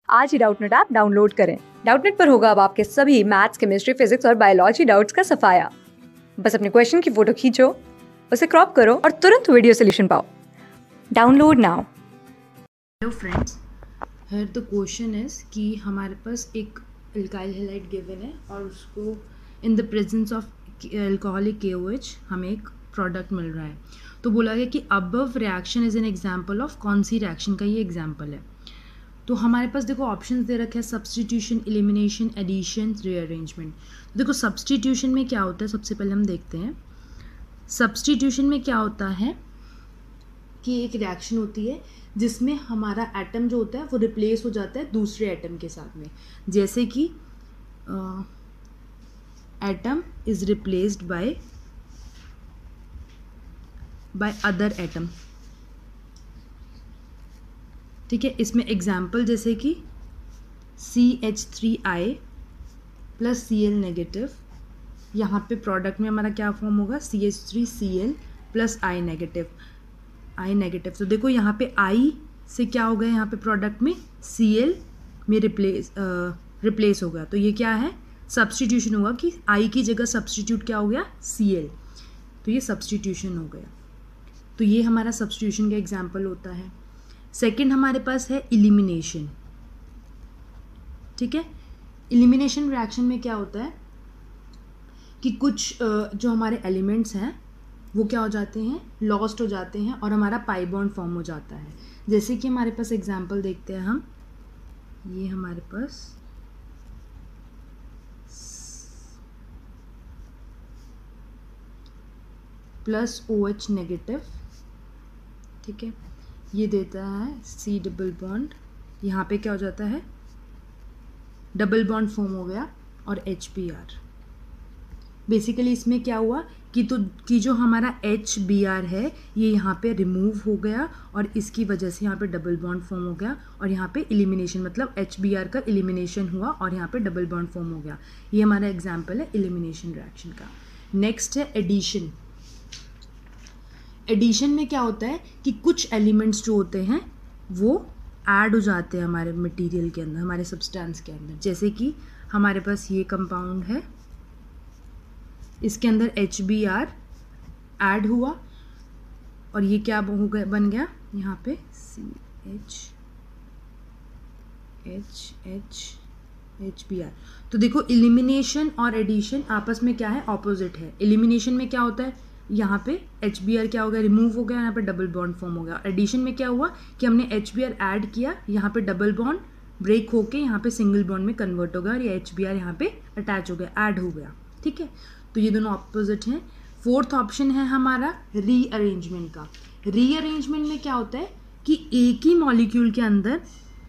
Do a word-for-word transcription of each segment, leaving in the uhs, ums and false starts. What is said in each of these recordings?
आज ही Doubtnut app download करें। डाउटनेट पर होगा अब आपके सभी मैथ्स, केमिस्ट्री, फिजिक्स और बायोलॉजी डाउट्स का सफाया। बस अपने क्वेश्चन की फोटो खींचो, उसे क्रॉप करो और तुरंत वीडियो सोल्यूशन पाओ। Download now. Hello friends, here the question is कि हमारे पास एक अल्काइल हैलाइड गिवन है और उसको in the presence of alcoholic K O H हमें एक प्रोडक्ट मिल रहा है। तो बोला गया कि above reaction is an example of कौन सी रिएक्शन का ये एग्जांपल है। तो हमारे पास देखो ऑप्शंस दे रखे हैं, सब्सटीट्यूशन, एलिमिनेशन, एडिशन, रीअरेंजमेंट। तो देखो सब्सटीट्यूशन में क्या होता है, सबसे पहले हम देखते हैं। सब्सटीट्यूशन में क्या होता है कि एक रिएक्शन होती है जिसमें हमारा एटम जो होता है वो रिप्लेस हो जाता है दूसरे एटम के साथ में। जैसे कि atom is replaced by by other atom. ठीक है, इसमें एग्जाम्पल जैसे कि C H three I plus C L negative, यहाँ पे प्रोडक्ट में हमारा क्या फॉर्म होगा, C H three C L plus I negative, I negative. तो देखो यहाँ पे आई से क्या हो गया, यहाँ पे प्रोडक्ट में सी एल में रिप्लेस रिप्लेस हो गया। तो ये क्या है, सब्सटीट्यूशन हुआ कि आई की जगह सब्सटीट्यूट क्या हो गया, सी एल। तो ये सब्सटीट्यूशन हो गया। तो ये हमारा सब्सटीट्यूशन का एग्जाम्पल होता है। सेकंड हमारे पास है इलिमिनेशन। ठीक है, इलिमिनेशन रिएक्शन में क्या होता है कि कुछ जो हमारे एलिमेंट्स हैं वो क्या हो जाते हैं, लॉस्ट हो जाते हैं और हमारा पाई बॉन्ड फॉर्म हो जाता है। जैसे कि हमारे पास एग्जांपल देखते हैं हम, ये हमारे पास प्लस ओ एच नेगेटिव, ठीक है, ये देता है सी डबल बॉन्ड, यहाँ पे क्या हो जाता है, डबल बॉन्ड फॉर्म हो गया और एच पी आर। बेसिकली इसमें क्या हुआ कि तो कि जो हमारा एच बी आर है ये यहाँ पे रिमूव हो गया और इसकी वजह से यहाँ पे डबल बॉन्ड फॉर्म हो गया और यहाँ पे एलिमिनेशन, मतलब एच बी आर का एलिमिनेशन हुआ और यहाँ पे डबल बॉन्ड फॉर्म हो गया। ये हमारा एग्जाम्पल है एलिमिनेशन रिएक्शन का। नेक्स्ट है एडिशन। एडिशन में क्या होता है कि कुछ एलिमेंट्स जो होते हैं वो ऐड हो जाते हैं हमारे मटेरियल के अंदर, हमारे सब्सटेंस के अंदर। जैसे कि हमारे पास ये कंपाउंड है, इसके अंदर एच बी आर ऐड हुआ और ये क्या हो गया, बन गया यहाँ पे C H H H H B R. तो देखो एलिमिनेशन और एडिशन आपस में क्या है, ऑपोजिट है। एलिमिनेशन में क्या होता है, यहाँ पे एच बी आर क्या हो गया, रिमूव हो गया, यहाँ पे डबल बॉन्ड फॉर्म हो गया। एडिशन में क्या हुआ कि हमने एच बी आर ऐड किया, यहाँ पे डबल बॉन्ड ब्रेक होके यहाँ पे सिंगल बॉन्ड में कन्वर्ट हो गया और ये एच बी आर यहाँ पे अटैच हो गया, ऐड हो गया। ठीक है, तो ये दोनों ऑपोजिट हैं। फोर्थ ऑप्शन है हमारा रीअरेंजमेंट का। रीअरेंजमेंट में क्या होता है कि एक ही मॉलिक्यूल के अंदर,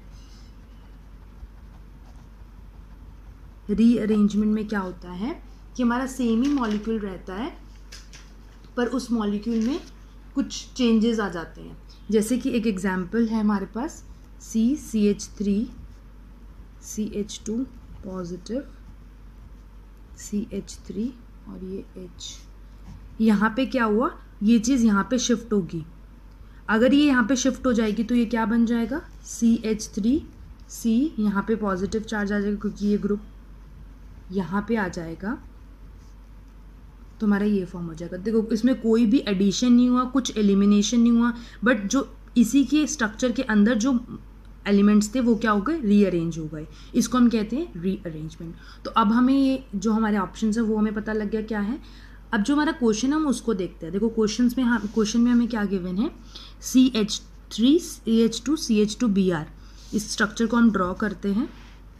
रीअरेंजमेंट में क्या होता है कि हमारा सेम ही मॉलिक्यूल रहता है पर उस मॉलिक्यूल में कुछ चेंजेस आ जाते हैं। जैसे कि एक एग्जाम्पल है हमारे पास C C H three C H two positive C H three और ये H। यहाँ पे क्या हुआ, ये चीज़ यहाँ पे शिफ्ट होगी। अगर ये यहाँ पे शिफ्ट हो जाएगी तो ये क्या बन जाएगा, सी एच थ्री सी, यहाँ पे पॉजिटिव चार्ज आ जाएगा क्योंकि ये ग्रुप यहाँ पे आ जाएगा तो हमारा ये फॉर्म हो जाएगा। देखो इसमें कोई भी एडिशन नहीं हुआ, कुछ एलिमिनेशन नहीं हुआ, बट जो इसी के स्ट्रक्चर के अंदर जो एलिमेंट्स थे वो क्या हो गए, रीअरेंज हो गए। इसको हम कहते हैं रीअरेंजमेंट। तो अब हमें ये जो हमारे ऑप्शंस है वो हमें पता लग गया क्या है। अब जो हमारा क्वेश्चन है हम उसको देखते हैं। देखो क्वेश्चन में हम क्वेश्चन में हमें क्या गिवन है, C H three C H two C H two B R. इस स्ट्रक्चर को हम ड्रॉ करते हैं।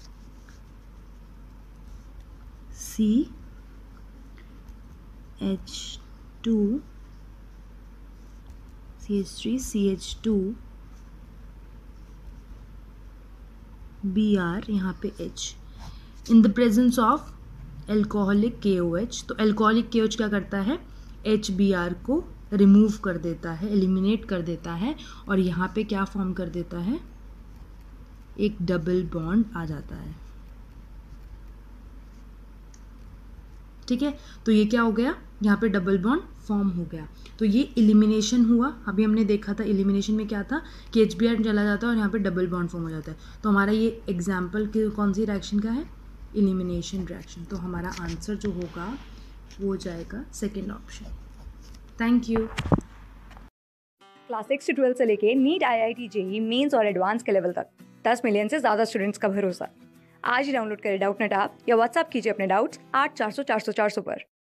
C H two C H three C H two B R, यहाँ पे H in the presence of alcoholic K O H. तो alcoholic K O H क्या करता है, एच बी आर को रिमूव कर देता है, एलिमिनेट कर देता है और यहाँ पे क्या फॉर्म कर देता है, एक डबल बॉन्ड आ जाता है। ठीक है, तो ये क्या हो गया, यहाँ पे डबल बॉन्ड फॉर्म हो गया, तो ये एलिमिनेशन हुआ। अभी हमने देखा था एलिमिनेशन में क्या था कि एच बी आर चला जाता है और यहाँ पे डबल बॉन्ड फॉर्म हो जाता है। तो हमारा ये एग्जाम्पल कौन सी रिएक्शन का है, एलिमिनेशन रिएक्शन। तो हमारा आंसर जो होगा वो हो जाएगा second option. Thank you. Class six से ट्वेल्थ से लेके NEET, I I T, JEE mains और एडवांस के लेवल तक दस मिलियन से ज़्यादा स्टूडेंट्स का भरोसा। आज ही डाउनलोड करें डाउटनेट ऐप या व्हाट्सएप कीजिए अपने डाउट्स आठ चार सौ चार सौ चार सौ पर।